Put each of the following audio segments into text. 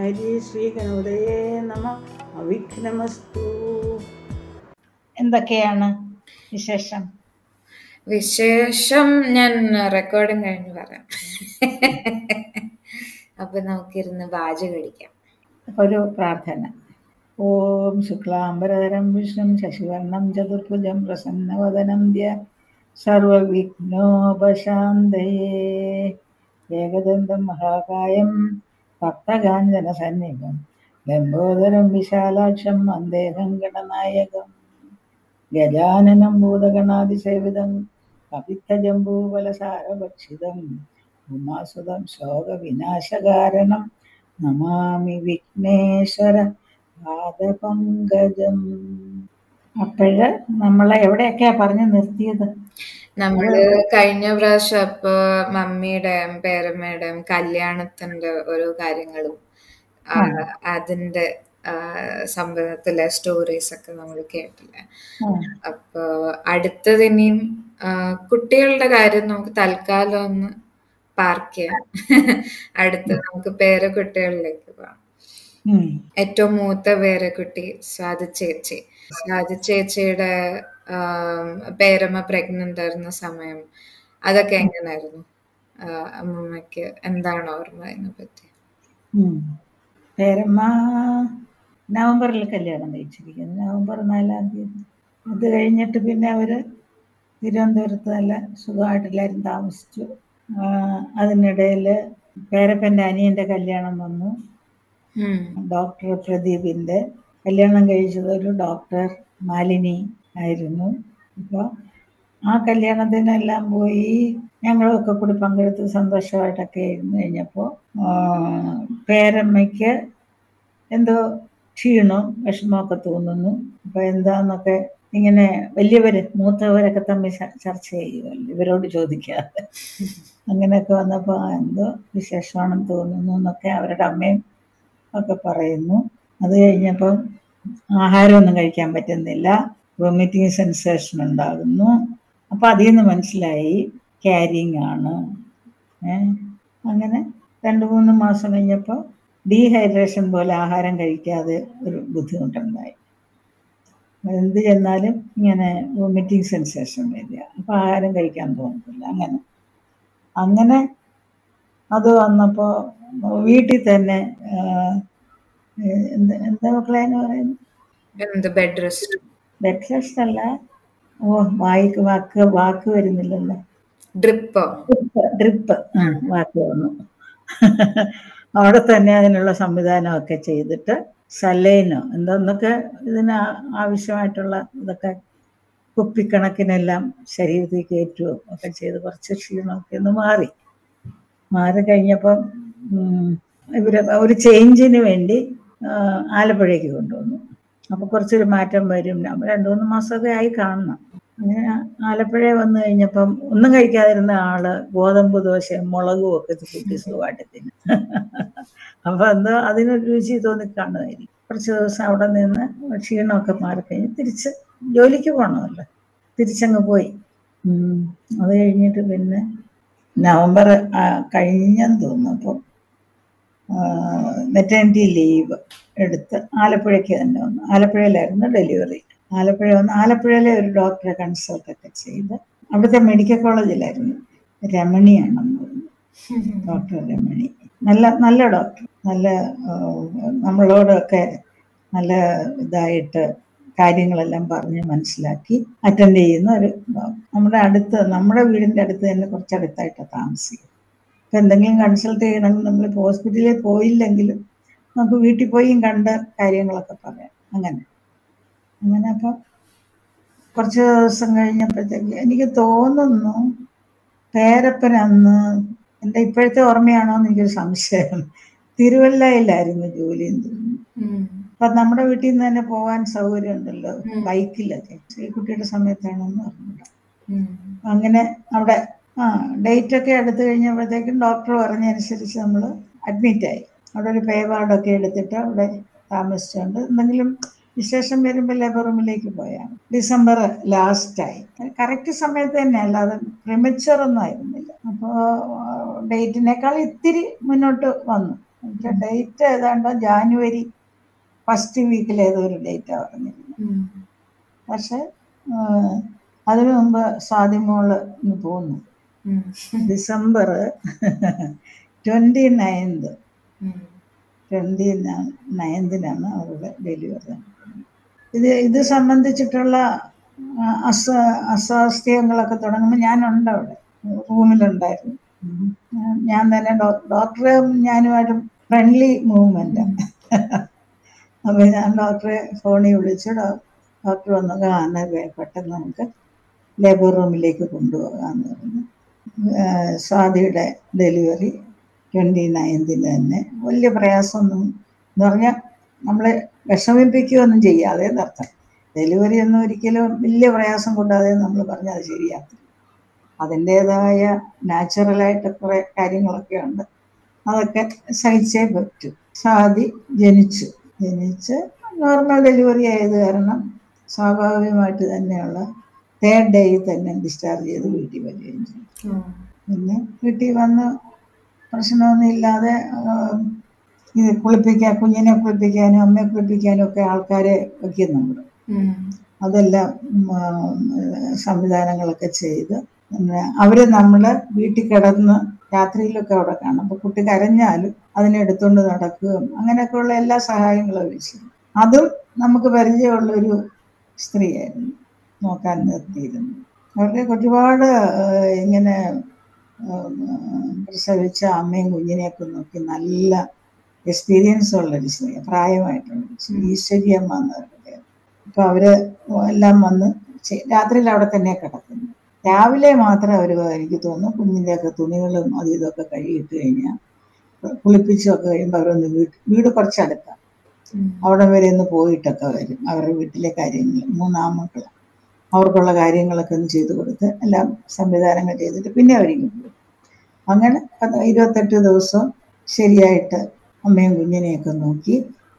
ഹരി ശ്രീ ഗണപതയേ നമ. അവിഘ്നമസ്തു. എന്തൊക്കെയാണ് വിശേഷം? വിശേഷം ഞാൻ റെക്കോർഡിങ് കഴിഞ്ഞ് പറയാം. അപ്പൊ നമുക്കിരുന്ന് ബാജ കഴിക്കാം. ഒരു പ്രാർത്ഥന. ഓം ശുക്ലാംബരധരം വിഷ്ണും ശശിവർണം ചതുർഭുജം പ്രസന്നവദനം ധ്യാ സർവവിഘ്നോപശാന്തയേ. ഏകദന്തം മഹാകായം ഭക്തകാഞ്ചന സന്നിധം ലംബോദരം വിശാലാക്ഷം വന്ദേഹം ഗണനായകം. ഗജാനനം ഭൂതഗണാതിസേവിതം കപിത്തജംബൂഫലസാരഭക്ഷിതം ഉമാസുതം ശോകവിനാശകാരണം നമാമി വിഘ്നേശ്വര പാദപങ്കജം. അപ്പോഴ് നമ്മളെ എവിടെയൊക്കെയാ പറഞ്ഞു നിർത്തിയത്? നമ്മള് കഴിഞ്ഞ പ്രാവശ്യം അപ്പൊ മമ്മിയുടെയും പേരമ്മയുടെയും കല്യാണത്തിന്റെ ഓരോ കാര്യങ്ങളും അതിന്റെ സംഭവത്തിലെ സ്റ്റോറീസ് ഒക്കെ നമ്മൾ കേട്ടില്ലേ. അപ്പൊ അടുത്തതിനെയും കുട്ടികളുടെ കാര്യം നമുക്ക് തൽക്കാലം ഒന്ന് പാർക്ക് ചെയ്യാം. അടുത്ത് നമുക്ക് പേരക്കുട്ടികളിലേക്ക് പോവാം. ഏറ്റവും മൂത്ത പേരക്കുട്ടി സ്വാതി ചേച്ചി. സ്വാതി ചേച്ചിയുടെ പേരമ്മ പ്രഗ്നന്റ് ആയിരുന്ന സമയം അതൊക്കെ എങ്ങനെയായിരുന്നു? അമ്മമ്മയ്ക്ക് എന്താണ് ഓർമ്മ അതിനെ പറ്റി? പേരമ്മ നവംബറിൽ കല്യാണം കഴിച്ചിരിക്കുന്നു, നവംബർ 4-ാം തീയതി. അത് കഴിഞ്ഞിട്ട് പിന്നെ അവര് തിരുവനന്തപുരത്ത് നല്ല സുഖമായിട്ടെല്ലാവരും താമസിച്ചു. അതിനിടയിൽ പേരപ്പൻ്റെ അനിയൻ്റെ കല്യാണം വന്നു. ഡോക്ടർ പ്രദീപിൻ്റെ കല്യാണം കഴിച്ചത് ഒരു ഡോക്ടർ മാലിനി ആയിരുന്നു. അപ്പോൾ ആ കല്യാണത്തിനെല്ലാം പോയി ഞങ്ങളൊക്കെ കൂടി പങ്കെടുത്ത് സന്തോഷമായിട്ടൊക്കെ ഇരുന്ന് കഴിഞ്ഞപ്പോൾ പേരമ്മയ്ക്ക് എന്തോ ക്ഷീണവും വിഷമമൊക്കെ തോന്നുന്നു. അപ്പോൾ എന്താന്നൊക്കെ ഇങ്ങനെ വലിയവർ മൂത്തവരൊക്കെ തമ്മിൽ ചർച്ച ചെയ്യുമല്ലോ, ഇവരോട് ചോദിക്കാതെ. അങ്ങനെയൊക്കെ വന്നപ്പോൾ എന്തോ വിശേഷമാണെന്ന് തോന്നുന്നു എന്നൊക്കെ അവരുടെ അമ്മയും ഒക്കെ പറയുന്നു. അത് കഴിഞ്ഞപ്പം ആഹാരമൊന്നും കഴിക്കാൻ പറ്റുന്നില്ല, വൊമിറ്റിംഗ് സെൻസേഷൻ ഉണ്ടാകുന്നു. അപ്പം അതിൽ നിന്ന് മനസ്സിലായി ക്യാരിങ് ആണ്. അങ്ങനെ 2-3 മാസം കഴിഞ്ഞപ്പോൾ ഡീഹൈഡ്രേഷൻ പോലെ ആഹാരം കഴിക്കാതെ ഒരു ബുദ്ധിമുട്ടുണ്ടായി. എന്ത് ചെന്നാലും ഇങ്ങനെ വൊമിറ്റിംഗ് സെൻസേഷൻ വരിക, അപ്പോൾ ആഹാരം കഴിക്കാൻ തോന്നുന്നില്ല. അങ്ങനെ അത് വന്നപ്പോൾ വീട്ടിൽ തന്നെ എന്താ മക്കളെന്ന് പറയുന്നത്, ബെഡ് റെസ്റ്റ് അല്ല, വാക്ക് വരുന്നില്ലല്ലോ, ഡ്രിപ്പ് വാക്ക് വന്നു. അവിടെ തന്നെ അതിനുള്ള സംവിധാനമൊക്കെ ചെയ്തിട്ട് സലൈനോ എന്തൊന്നൊക്കെ ഇതിന് ആവശ്യമായിട്ടുള്ള ഇതൊക്കെ കുപ്പിക്കണക്കിനെല്ലാം ശരീരത്തിൽ കയറ്റുകയോ ഒക്കെ ചെയ്ത് കുറച്ച് ക്ഷീണമൊക്കെ ഒന്ന് മാറി കഴിഞ്ഞപ്പം ഇവർ ഒരു ചേഞ്ചിന് വേണ്ടി ആലപ്പുഴയ്ക്ക് കൊണ്ടുവന്നു. അപ്പോൾ കുറച്ചൊരു മാറ്റം വരും. 2-3 മാസമൊക്കെ ആയി കാണണം. അങ്ങനെ ആലപ്പുഴ വന്നു കഴിഞ്ഞപ്പം ഒന്നും കഴിക്കാതിരുന്ന ആള് ഗോതമ്പ് ദോശയും മുളകും ഒക്കെ കൂട്ടി സുഖമായിട്ട് തിന്നും. അപ്പം എന്തോ അതിനൊരു രുചി തോന്നിക്കാണുമായിരിക്കും. കുറച്ച് ദിവസം അവിടെ നിന്ന് ക്ഷീണമൊക്കെ മാറിക്കഴിഞ്ഞ് തിരിച്ച് ജോലിക്ക് പോകണമല്ലോ, തിരിച്ചങ്ങ് പോയി. അത് കഴിഞ്ഞിട്ട് പിന്നെ നവംബർ കഴിഞ്ഞെന്ന് തോന്നുന്നു. അപ്പം മെറ്റേണിറ്റി ലീവ് എടുത്ത് ആലപ്പുഴയ്ക്ക് തന്നെ വന്നു. ആലപ്പുഴയിലായിരുന്നു ഡെലിവറി. ആലപ്പുഴ വന്ന് ആലപ്പുഴയിലെ ഒരു ഡോക്ടറെ കൺസൾട്ടൊക്കെ ചെയ്ത്, അവിടുത്തെ മെഡിക്കൽ കോളേജിലായിരുന്നു, രമണിയാണെന്ന് തോന്നുന്നു, ഡോക്ടർ രമണി. നല്ല ഡോക്ടർ, നല്ല നമ്മളോടൊക്കെ നല്ല ഇതായിട്ട് കാര്യങ്ങളെല്ലാം പറഞ്ഞ് മനസ്സിലാക്കി അറ്റൻഡ് ചെയ്യുന്ന ഒരു ഡോക്ടർ. നമ്മുടെ വീടിൻ്റെ അടുത്ത് തന്നെ കുറച്ചടുത്തായിട്ടാണ് താമസിക്കുന്നത്. ഇപ്പം എന്തെങ്കിലും കൺസൾട്ട് ചെയ്യണമെങ്കിൽ നമ്മളിപ്പോൾ ഹോസ്പിറ്റലിൽ പോയില്ലെങ്കിലും നമുക്ക് വീട്ടിൽ പോയും കണ്ട കാര്യങ്ങളൊക്കെ പറയാം. അങ്ങനെ അപ്പം കുറച്ച് ദിവസം കഴിഞ്ഞപ്പോഴത്തേക്ക് എനിക്ക് തോന്നുന്നു പേരപ്പൻ അന്ന്, എൻ്റെ ഇപ്പോഴത്തെ ഓർമ്മയാണോ എന്ന് എനിക്കൊരു സംശയം, തിരുവല്ലയിലായിരുന്നു ജോലിയും തോന്നുന്നു. അപ്പം നമ്മുടെ വീട്ടിൽ നിന്ന് തന്നെ പോകാൻ സൗകര്യം ഉണ്ടല്ലോ ബൈക്കിലൊക്കെ. ശ്രീകുട്ടിയുടെ സമയത്താണെന്ന് പറഞ്ഞില്ല. അങ്ങനെ അവിടെ ഡേറ്റൊക്കെ എടുത്തു കഴിഞ്ഞപ്പോഴത്തേക്കും ഡോക്ടർ പറഞ്ഞതനുസരിച്ച് നമ്മൾ അഡ്മിറ്റായി. അവിടെ ഒരു പേ വാർഡൊക്കെ എടുത്തിട്ട് അവിടെ താമസിച്ചുകൊണ്ട് എന്തെങ്കിലും വിശേഷം വരുമ്പോൾ ലേബർ റൂമിലേക്ക് പോയാണ്. ഡിസംബർ ലാസ്റ്റായി. കറക്റ്റ് സമയത്ത് തന്നെ, അല്ലാതെ പ്രിമച്വറൊന്നും ആയിരുന്നില്ല. അപ്പോൾ ഡേറ്റിനേക്കാൾ ഇത്തിരി മുന്നോട്ട് വന്നു. ഡേറ്റ് ഏതാണ്ടോ ജാനുവരി 1st വീക്കിൽ ഏതോ ഒരു ഡേറ്റാണ് പറഞ്ഞിരുന്നത്. പക്ഷെ അതിനു മുമ്പ് സ്വാതിമോള് ഇന്ന് പോന്നു. ഡിസംബർ 29th അവരുടെ ഡെലിവറി. ഇത് സംബന്ധിച്ചിട്ടുള്ള അസ്വാസ്ഥ്യങ്ങളൊക്കെ തുടങ്ങുമ്പോൾ ഞാനുണ്ട് അവിടെ, റൂമിലുണ്ടായിരുന്നു. ഞാൻ തന്നെ ഡോക്ടറെ ഞാനുമായിട്ട് ഫ്രണ്ട്ലി മൂവ്മെന്റ്. അപ്പൊ ഞാൻ ഡോക്ടറെ ഫോണിൽ വിളിച്ചു. ഡോക്ടർ വന്നു, പെട്ടെന്ന് നമുക്ക് ലേബർ റൂമിലേക്ക് കൊണ്ടുപോകാമെന്ന് പറഞ്ഞു. സ്വാതിയുടെ ഡെലിവറി 29th തന്നെ. വലിയ പ്രയാസമൊന്നും എന്ന് പറഞ്ഞാൽ നമ്മളെ വിഷമിപ്പിക്കുകയൊന്നും ചെയ്യാതെ നടത്താം. ഡെലിവറി ഒന്നും ഒരിക്കലും വലിയ പ്രയാസം കൂടാതെ നമ്മൾ പറഞ്ഞാൽ അത് ശരിയാക്കും. അതിൻ്റെതായ നാച്ചുറലായിട്ട് കുറേ കാര്യങ്ങളൊക്കെ ഉണ്ട്, അതൊക്കെ സഹിച്ചേ പറ്റൂ. സ്വാതി ജനിച്ച് നോർമൽ ഡെലിവറി ആയത് കാരണം സ്വാഭാവികമായിട്ട് തന്നെയുള്ള 3rd day തന്നെ ഡിസ്ചാർജ് ചെയ്ത് വീട്ടിൽ വരികയും ചെയ്തു. പിന്നെ വീട്ടിൽ വന്ന് പ്രശ്നമൊന്നും ഇല്ലാതെ ഇത് കുഞ്ഞിനെ കുളിപ്പിക്കാനും അമ്മയെ കുളിപ്പിക്കാനും ഒക്കെ ആൾക്കാരെ വയ്ക്കുന്നുണ്ട്. അതെല്ലാം സംവിധാനങ്ങളൊക്കെ ചെയ്ത് അവര് നമ്മള് വീട്ടിൽ കിടന്ന് രാത്രിയിലൊക്കെ അവിടെ കാണും. അപ്പൊ കുട്ടി കരഞ്ഞാലും അതിനെടുത്തോണ്ട് നടക്കുകയും അങ്ങനെയൊക്കെയുള്ള എല്ലാ സഹായങ്ങളും വെച്ചു. അതും നമുക്ക് പരിചയമുള്ളൊരു സ്ത്രീയായിരുന്നു നോക്കാൻ നിർത്തിയിരുന്നു. അവരുടെ ഒരുപാട് ഇങ്ങനെ പ്രസവിച്ച അമ്മയും കുഞ്ഞിനെയൊക്കെ നോക്കി നല്ല എക്സ്പീരിയൻസ് ഉള്ളൊരു സ്ത്രീ, പ്രായമായിട്ടുള്ള ഈശ്വരിയമ്മ എന്ന് പറയുന്നത്. അപ്പൊ അവര് എല്ലാം വന്ന് രാത്രിയിൽ അവിടെ തന്നെ കിടക്കുന്നു. രാവിലെ മാത്രം അവർ, എനിക്ക് തോന്നുന്നു, കുഞ്ഞിൻ്റെയൊക്കെ തുണികളും അതും ഇതൊക്കെ കഴുകിയിട്ട് കഴിഞ്ഞാൽ കുളിപ്പിച്ചൊക്കെ കഴിയുമ്പോൾ അവരൊന്ന് വീട് കുറച്ചടുക്കാം, അവിടെ വരെ ഒന്ന് പോയിട്ടൊക്കെ വരും. അവരുടെ വീട്ടിലെ കാര്യങ്ങൾ 3 ആൺമക്കൾ, അവർക്കുള്ള കാര്യങ്ങളൊക്കെ ഒന്ന് ചെയ്തു കൊടുത്ത് എല്ലാം സംവിധാനങ്ങൾ ചെയ്തിട്ട് പിന്നെ അവരിങ്ങ് പോകും. അങ്ങനെ 28 ദിവസം ശരിയായിട്ട് അമ്മയും കുഞ്ഞിനെയൊക്കെ നോക്കി.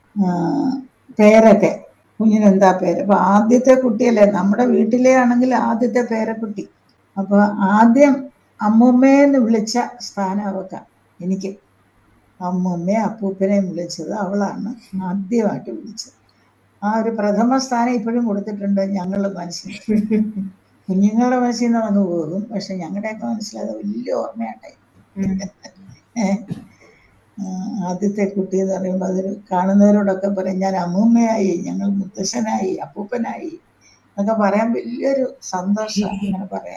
പേരൊക്കെ, കുഞ്ഞിനെന്താ പേര്? അപ്പൊ ആദ്യത്തെ കുട്ടിയല്ലേ, നമ്മുടെ വീട്ടിലെ ആണെങ്കിൽ ആദ്യത്തെ പേരക്കുട്ടി. അപ്പൊ ആദ്യം അമ്മൂമ്മേന്ന് വിളിച്ച സ്ഥാനം അവൾക്കാണ്. എനിക്ക് അമ്മൂമ്മയെ അപ്പൂപ്പനെയും വിളിച്ചത് അവളാണ് ആദ്യമായിട്ട് വിളിച്ചത്. ആ ഒരു പ്രഥമ സ്ഥാനം ഇപ്പോഴും കൊടുത്തിട്ടുണ്ട് ഞങ്ങളുടെ മനസ്സിൽ. കുഞ്ഞുങ്ങളുടെ മനസ്സിൽ നിന്ന് വന്നു പോകും, പക്ഷെ ഞങ്ങളുടെയൊക്കെ മനസ്സിലത് വലിയ ഓർമ്മയുണ്ടായി. ആദ്യത്തെ കുട്ടി എന്ന് പറയുമ്പോൾ അതൊരു കാണുന്നവരോടൊക്കെ പറയും, ഞാൻ അമ്മൂമ്മയായി, ഞങ്ങൾ മുത്തശ്ശനായി, അപ്പൂപ്പനായി എന്നൊക്കെ പറയാൻ വലിയൊരു സന്തോഷം. അങ്ങനെ പറയാം.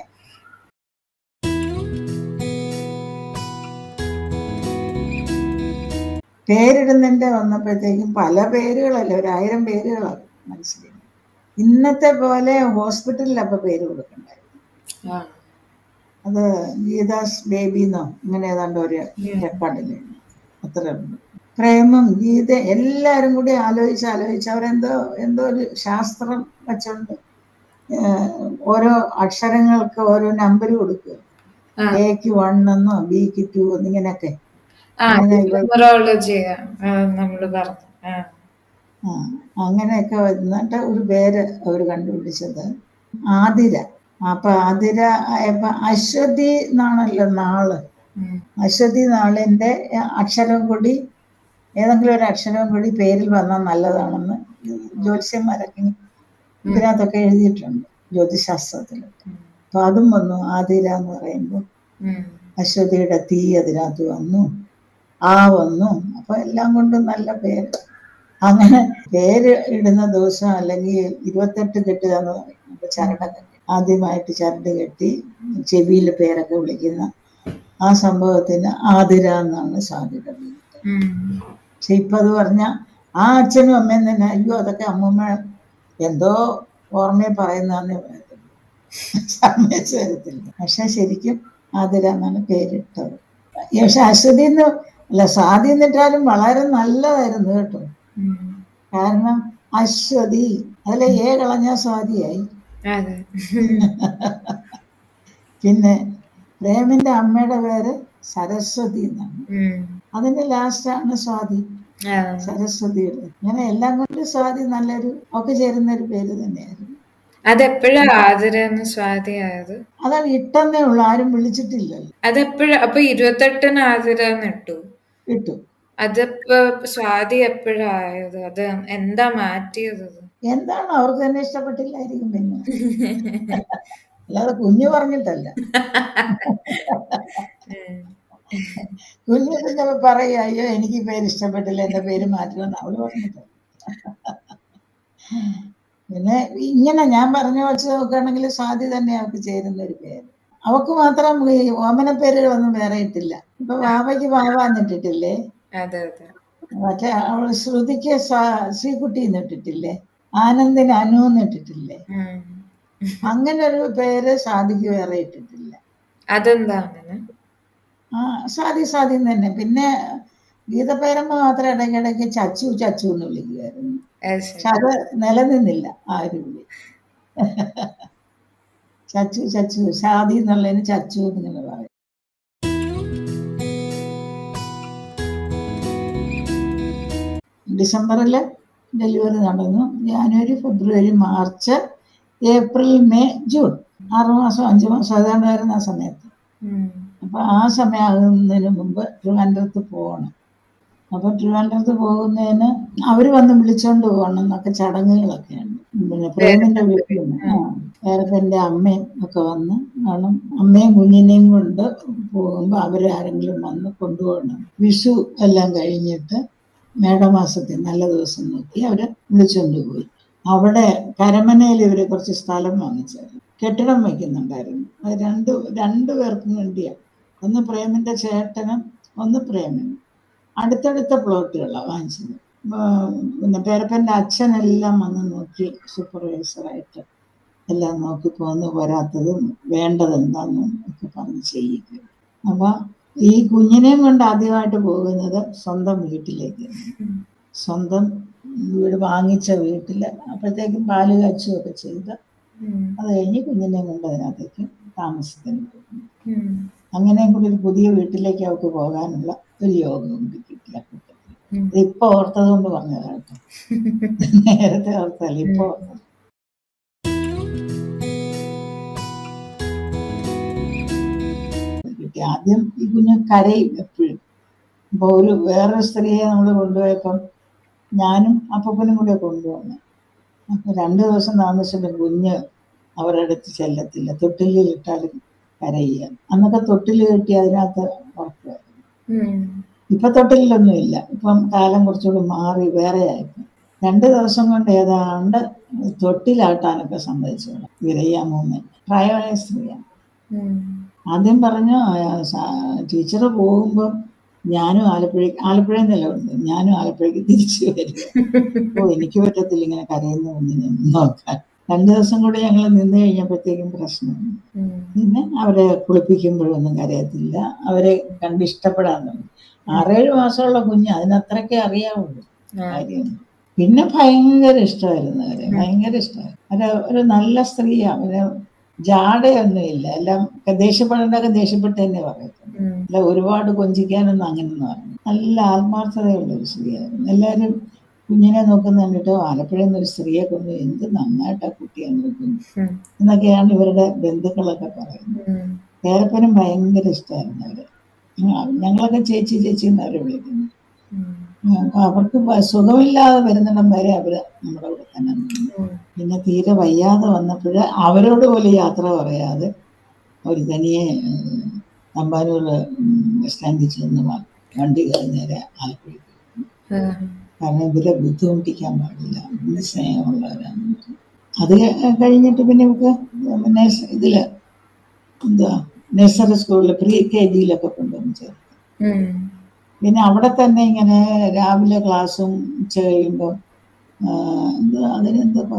പേരിടുന്നതിൻ്റെ വന്നപ്പോഴത്തേക്കും പല പേരുകളല്ലേ, 1000 പേരുകളാണ് മനസ്സിലായി. ഇന്നത്തെ പോലെ ഹോസ്പിറ്റലിൽ അപ്പൊ പേര് കൊടുക്കണ്ടായിരുന്നു. അത് ഗീതാസ് ബേബിന്നോ അങ്ങനെ ഏതാണ്ട് ഒരു റെക്കോർഡില് അത്ര ഉണ്ട്. പ്രേമം, ഗീത എല്ലാരും കൂടി ആലോചിച്ച് അവരെന്തോ ഒരു ശാസ്ത്രം വെച്ചോണ്ട് ഓരോ അക്ഷരങ്ങൾക്ക് ഓരോ നമ്പർ കൊടുക്കുക. എക്ക് 1 എന്നോ ബിക്ക് 2 എന്നിങ്ങനെയൊക്കെ. അങ്ങനെയൊക്കെ വന്നിട്ട് ഒരു പേര് അവർ കണ്ടുപിടിച്ചത് ആതിര. അപ്പൊ ആതിര അശ്വതി എന്നാണല്ലോ നാള്. അശ്വതി നാളിന്റെ അക്ഷരം കൂടി, ഏതെങ്കിലും ഒരു അക്ഷരം കൂടി പേരിൽ വന്നാൽ നല്ലതാണെന്ന് ജ്യോത്സ്യന്മാരൊക്കെ ഇതിനകത്തൊക്കെ എഴുതിയിട്ടുണ്ട്, ജ്യോതിശാസ്ത്രത്തിലൊക്കെ. അപ്പൊ അതും വന്നു. ആതിര എന്ന് പറയുമ്പോൾ അശ്വതിയുടെ തീ അതിനകത്ത് വന്നു, വന്നു. അപ്പൊ എല്ലാം കൊണ്ടും നല്ല പേര്. അങ്ങനെ പേര് ഇടുന്ന ദിവസം അല്ലെങ്കിൽ 28 കെട്ടുക എന്ന് പറയും. അപ്പൊ ചരടൊക്കെ ആദ്യമായിട്ട് ചരട് കെട്ടി ചെവിയിൽ പേരൊക്കെ വിളിക്കുന്ന ആ സംഭവത്തിന് ആതിര എന്നാണ് സാധ്യത. പക്ഷെ ഇപ്പൊ അത് പറഞ്ഞ ആ അച്ഛനും അമ്മയും തന്നെ അയ്യോ അതൊക്കെ അമ്മൂമ്മ എന്തോ ഓർമ്മയെ പറയുന്നതെന്ന് പറയത്തില്ല, സമ്മതിച്ചു തരത്തില്ല. പക്ഷെ ശരിക്കും ആതിര എന്നാണ് പേരിട്ടത്. പക്ഷെ അശ്വതിന്ന് അല്ല, സ്വാതി എന്നിട്ടാലും വളരെ നല്ലതായിരുന്നു കേട്ടോ. കാരണം അശ്വതി, അതിലെ കളഞ്ഞ സ്വാതിയായി. പിന്നെ പ്രേമിന്റെ അമ്മയുടെ പേര് സരസ്വതി എന്നാണ്, അതിന്റെ ലാസ്റ്റാണ് സ്വാതി, സരസ്വതിയുടെ. അങ്ങനെ എല്ലാം കൊണ്ട് സ്വാതി നല്ലൊരു ഒക്കെ ചേരുന്ന ഒരു പേര് തന്നെയായിരുന്നു. അതെപ്പോഴാണ് ആതിരന്ന് സ്വാതി ആയത്? അതാണ് ഇട്ടെന്നേ ഉള്ളു, ആരും വിളിച്ചിട്ടില്ലല്ലോ. അതെപ്പോഴും. അപ്പൊ 28 ആതിര ഇട്ടു. അതിപ്പോ സ്വാതി എപ്പോഴായത്? അത് എന്താ മാറ്റിയത്? എന്താണ് അവർക്ക് തന്നെ ഇഷ്ടപ്പെട്ടില്ലായിരിക്കും. പിന്നെ അല്ലാതെ കുഞ്ഞു പറഞ്ഞിട്ടല്ല. കുഞ്ഞു പിന്നെ പറയുക, അയ്യോ എനിക്ക് പേര് ഇഷ്ടപ്പെട്ടില്ല, എന്റെ പേര് മാറ്റണമെന്ന് അവള് പറഞ്ഞിട്ടല്ല. പിന്നെ ഇങ്ങനെ ഞാൻ പറഞ്ഞു വെച്ച് നോക്കുകയാണെങ്കിൽ സ്വാതി തന്നെ അവർക്ക് ചേരുന്ന ഒരു പേര്. അവക്ക് മാത്രം ഈ ഓമന പേരുകളൊന്നും വേറെ ഇട്ടില്ല. ഇപ്പൊ വാവയ്ക്ക് വാവ എന്നിട്ടിട്ടില്ലേ, അതെ അതെ. മറ്റേ അവള് ശ്രുതിക്ക് ശ്രീകുട്ടി എന്നിട്ടിട്ടില്ലേ, ആനന്ദിന് അനു എന്നിട്ടിട്ടില്ലേ. അങ്ങനെ ഒരു പേര് സ്വാതിക്ക് വേറെ ഇട്ടിട്ടില്ല. അതെന്താ അങ്ങനെ? സ്വാതി സ്വാതി തന്നെ. പിന്നെ ഗീതപ്പേരമ്മ മാത്രം ഇടയ്ക്കിടയ്ക്ക് ചച്ചു ചച്ചു എന്ന് വിളിക്കുമായിരുന്നു. പക്ഷെ അത് നിലനിന്നില്ല ആ ഒരു വിളി. ചച്ചു ചച്ചു, സ്വാതി എന്നുള്ളതിന് ചച്ചു എന്നിങ്ങനെ പറയും. ഡിസംബറിൽ ഡെലിവറി നടന്നു. ജനുവരി, ഫെബ്രുവരി, മാർച്ച്, ഏപ്രിൽ, മെയ്, ജൂൺ, 6 മാസം 5 മാസം ഏതാണ്ട് വരുന്ന ആ സമയത്ത്. അപ്പൊ ആ സമയമാകുന്നതിന് മുമ്പ് ട്രിവാൻഡ്രത്ത് പോകണം. അപ്പൊ ട്രിവാൻഡ്രത്ത് പോകുന്നതിന് അവര് വന്ന് വിളിച്ചോണ്ട് പോകണം എന്നൊക്കെ ചടങ്ങുകളൊക്കെയാണ്. പിന്നെ പ്രേമിന്റെ വീട്ടിൽ നിന്ന് പേരപ്പന്റെ അമ്മയും ഒക്കെ വന്ന്, കാരണം അമ്മയും കുഞ്ഞിനെയും കൊണ്ട് പോകുമ്പോ അവരാരെങ്കിലും വന്ന് കൊണ്ടുപോകണം. വിഷു എല്ലാം കഴിഞ്ഞിട്ട് മേടമാസത്തിൽ നല്ല ദിവസം നോക്കി അവര് വിളിച്ചോണ്ട് പോയി. അവിടെ കരമനയിൽ ഇവര് കുറച്ച് സ്ഥലം വാങ്ങിച്ചായിരുന്നു, കെട്ടിടം വയ്ക്കുന്നുണ്ടായിരുന്നു. അത് രണ്ടു പേർക്കും വേണ്ടിയാണ്. ഒന്ന് പ്രേമിന്റെ ചേട്ടനും ഒന്ന് പ്രേമനും. അടുത്തടുത്ത പ്ലോട്ടുകളാണ് വാങ്ങിച്ചത്. പിന്നെ പേരപ്പന്റെ അച്ഛനെല്ലാം വന്ന് നോക്കി, സൂപ്പർവൈസറായിട്ട് എല്ലാം നോക്കി പോന്ന് വരാത്തതും വേണ്ടതെന്താന്നും ഒക്കെ പറഞ്ഞ് ചെയ്യിക്കും. അപ്പൊ ഈ കുഞ്ഞിനെയും കൊണ്ട് ആദ്യമായിട്ട് പോകുന്നത് സ്വന്തം വീട്ടിലേക്ക്, സ്വന്തം വീട് വാങ്ങിച്ച വീട്ടില്. അപ്പോഴത്തേക്കും പാല് കാച്ചുകയൊക്കെ ചെയ്ത് അത് കഴിഞ്ഞ് കുഞ്ഞിനെയും കൊണ്ട് അതിനകത്തേക്ക് താമസത്തിന് പോകുന്നു. അങ്ങനെയും കൂടി ഒരു പുതിയ വീട്ടിലേക്ക് അവർക്ക് പോകാനുള്ള ഒരു യോഗം കിട്ടിയിട്ടില്ല. ഇപ്പൊ ഓർത്തത് കൊണ്ട് പറഞ്ഞതാട്ടോ, നേരത്തെ ഓർത്തല്ല, ഇപ്പൊ ഓർത്തത്. കിട്ടി. ആദ്യം ഈ കുഞ്ഞ് കരയും എപ്പോഴും. അപ്പൊ വേറൊരു സ്ത്രീയെ നമ്മൾ കൊണ്ടുപോയപ്പം ഞാനും അപ്പനും കൂടെ കൊണ്ടുപോകുന്നു. അപ്പൊ 2 ദിവസം താമസിച്ചിട്ട് കുഞ്ഞ് അവരുടെ അടുത്ത് ചെല്ലത്തില്ല, തൊട്ടിലിൽ ഇട്ടാലും കരയുക. അന്നൊക്കെ തൊട്ടിൽ കെട്ടി അതിനകത്ത് ഉറക്കുമായിരുന്നു. ഇപ്പൊ തൊട്ടിലൊന്നും ഇല്ല, ഇപ്പം കാലം കുറച്ചുകൂടി മാറി വേറെ ആയിപ്പോ. 2 ദിവസം കൊണ്ട് ഏതാണ്ട് തൊട്ടിലാട്ടാനൊക്കെ സമ്മതിച്ചോളാം. വിരയ്യാമൂന്ന് പ്രായമായ സ്ത്രീയാണ്. ആദ്യം പറഞ്ഞു, ടീച്ചർ പോകുമ്പം ഞാനും ആലപ്പുഴയിൽ നിലമുണ്ട്, ഞാനും ആലപ്പുഴയ്ക്ക് തിരിച്ചു വരിക. എനിക്ക് പറ്റത്തില്ല ഇങ്ങനെ കരയുന്ന ഒന്നിനെ നോക്കാൻ. 2 ദിവസം കൂടി ഞങ്ങൾ നിന്ന് കഴിഞ്ഞപ്പോഴത്തേക്കും പ്രശ്നമാണ്. പിന്നെ അവരെ കുളിപ്പിക്കുമ്പോഴൊന്നും കരയത്തില്ല, അവരെ കണ്ട് ഇഷ്ടപ്പെടാൻ തുടങ്ങി. 6-7 മാസമുള്ള കുഞ്ഞ്, അതിനത്രയ്ക്കേ അറിയാവുള്ളൂ കാര്യം. പിന്നെ ഭയങ്കര ഇഷ്ടമായിരുന്നു അവരെ, ഭയങ്കര ഇഷ്ടമായിരുന്നു. ഒരു നല്ല സ്ത്രീയാണ്. അവര് ജാടയൊന്നുമില്ല, എല്ലാം ദേഷ്യപ്പെടേണ്ടൊക്കെ ദേഷ്യപ്പെട്ട് തന്നെ പറയത്തുള്ളൂ. അല്ല ഒരുപാട് കൊഞ്ചിക്കാനൊന്നും അങ്ങനെയൊന്നും പറഞ്ഞു. നല്ല ആത്മാർത്ഥതയുള്ള ഒരു സ്ത്രീയായിരുന്നു. എല്ലാവരും കുഞ്ഞിനെ നോക്കുന്ന കണ്ടിട്ട് ആലപ്പുഴയിൽ നിന്നൊരു സ്ത്രീയെ കൊണ്ട് എന്ത് നന്നായിട്ടാ കുട്ടിയെ നോക്കുന്നു എന്നൊക്കെയാണ് ഇവരുടെ ബന്ധുക്കളൊക്കെ പറയുന്നത്. പേരപ്പനും ഭയങ്കര ഇഷ്ടമായിരുന്നു അവര്. ഞങ്ങളൊക്കെ ചേച്ചി ചേച്ചി എന്നവരെ വിളിക്കുന്നു. അവർക്ക് സുഖമില്ലാതെ വരുന്നിടം വരെ അവര് നമ്മുടെ കൂടെ തന്നെ നിന്നു. പിന്നെ തീരെ വയ്യാതെ വന്നപ്പോൾ അവരോട് പോലും യാത്ര പറയാതെ അവർ തനിയെ തമ്പാനൂർ ബസ് സ്റ്റാൻഡിൽ ചെന്ന് വണ്ടി കയറി നേരെ ആലപ്പുഴയ്ക്ക്. കാരണം ഇവരെ ബുദ്ധിമുട്ടിക്കാൻ പാടില്ല, ഇന്ന് സ്നേഹമുള്ളവരാണ്. അത് കഴിഞ്ഞിട്ട് പിന്നെ ഇവർക്ക് ഇതില് നഴ്സറി സ്കൂളിൽ പ്രീ-KG കൊണ്ടുവന്ന് ചേർത്തു. പിന്നെ അവിടെ തന്നെ ഇങ്ങനെ രാവിലെ ക്ലാസ്സും ഉച്ച കഴിയുമ്പോൾ അതിനെന്താ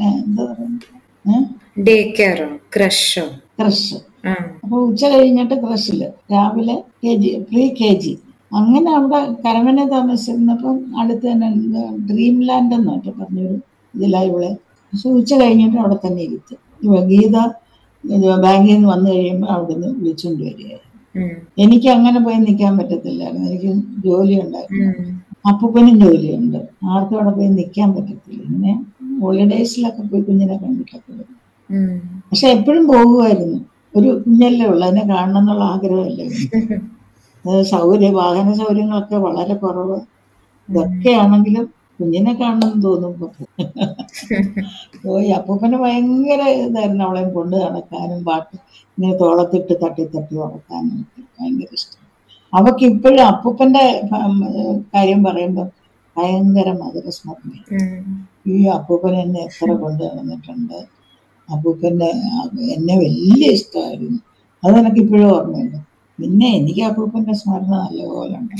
ക്രഷ്. അപ്പൊ ഉച്ച കഴിഞ്ഞിട്ട് ക്രഷില്, രാവിലെ പ്രീ-KG. അങ്ങനെ അവിടെ കരമന താമസിച്ചിരുന്നപ്പം അടുത്ത് തന്നെ ഡ്രീം ലാൻഡ് എന്നൊക്കെ പറഞ്ഞൊരു ഇതിലായി ഇവിടെ. പക്ഷെ ഉച്ച കഴിഞ്ഞിട്ട് അവിടെ തന്നെ ഇരുത്തും. ഗീത ബാങ്കിൽ നിന്ന് വന്നു കഴിയുമ്പോൾ അവിടെ നിന്ന് വിളിച്ചുകൊണ്ട് വരികയായിരുന്നു. എനിക്ക് അങ്ങനെ പോയി നിൽക്കാൻ പറ്റത്തില്ലായിരുന്നു, എനിക്ക് ജോലി ഉണ്ടായിരുന്നു, അപ്പൂപ്പനും ജോലിയുണ്ട്, ആർക്കും അവിടെ പോയി നിൽക്കാൻ പറ്റത്തില്ല. ഇങ്ങനെ ഹോളിഡേയ്സിലൊക്കെ പോയി കുഞ്ഞിനെ കണ്ടിട്ടൊക്കെ വരും. പക്ഷെ എപ്പോഴും പോകുമായിരുന്നു. ഒരു കുഞ്ഞല്ലേ ഉള്ളു, അതിനെ കാണണം എന്നുള്ള ആഗ്രഹമല്ലേ. വാഹന സൗകര്യങ്ങളൊക്കെ വളരെ കുറവ്. ഇതൊക്കെ ആണെങ്കിലും കുഞ്ഞിനെ കാണണമെന്ന് തോന്നുമ്പോ പോയി. അപ്പൂപ്പന് ഭയങ്കര ഇതായിരുന്നു അവളെയും കൊണ്ട് നടക്കാനും പാട്ട് ഇങ്ങനെ തോളത്തിട്ട് തട്ടി തട്ടി ഉറക്കാനും ഒക്കെ ഭയങ്കര ഇഷ്ടം. അവക്ക് ഇപ്പോഴും അപ്പൂപ്പന്റെ കാര്യം പറയുമ്പോൾ ഭയങ്കര മധുരസ്മരണ. ഈ അപ്പൂപ്പൻ എന്നെ എത്ര കൊണ്ട് നടന്നിട്ടുണ്ട്, അപ്പൂപ്പന്റെ എന്നെ വലിയ ഇഷ്ടമായിരുന്നു. അത് എനിക്ക് ഇപ്പോഴും ഓർമ്മയുണ്ട്. പിന്നെ എനിക്ക് അപ്പൂപ്പന്റെ സ്മരണ നല്ലപോലെ ഉണ്ട്.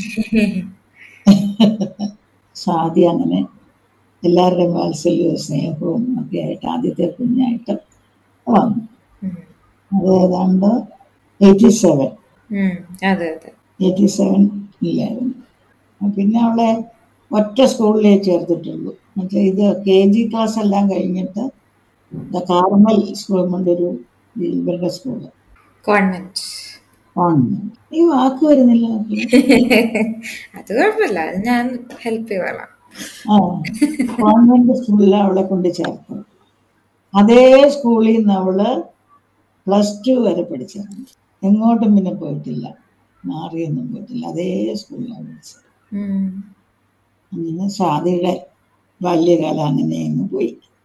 സ്വാതി അങ്ങനെ എല്ലാവരുടെയും വാത്സല്യവും സ്നേഹവും ഒക്കെ ആയിട്ട് ആദ്യത്തെ കുഞ്ഞായിട്ട് വന്നു. അത് ഏതാണ്ട് 87 പിന്നെ അവളെ ഒറ്റ സ്കൂളിലേ ചേർത്തിട്ടുള്ളൂ. മറ്റേ ഇത് KG ക്ലാസ് എല്ലാം കഴിഞ്ഞിട്ട് കാർമൽ സ്കൂൾ കൊണ്ടൊരു ഇവരുടെ സ്കൂള് കോൺവെന്റ്. ഈ വാക്ക് വരുന്നില്ല. അത് കുഴപ്പമില്ല, അത് ഞാൻ ഹെൽപ്പ് ചെയ്തോളാം. കോൺവെന്റ് സ്കൂളിലാണ് അവളെ കൊണ്ട് ചേർത്തത്. അതേ സ്കൂളിൽ നിന്ന് അവള് +2 വരെ പഠിച്ചായിരുന്നു. എങ്ങോട്ടും പിന്നെ പോയിട്ടില്ല, മാറിയൊന്നും പോയിട്ടില്ല. അതേ സ്കൂളിലാണ് പഠിച്ചത്. അങ്ങനെ സ്വാതിയുടെ ബാല്യകാലം അങ്ങനെ അങ്ങ് പോയി.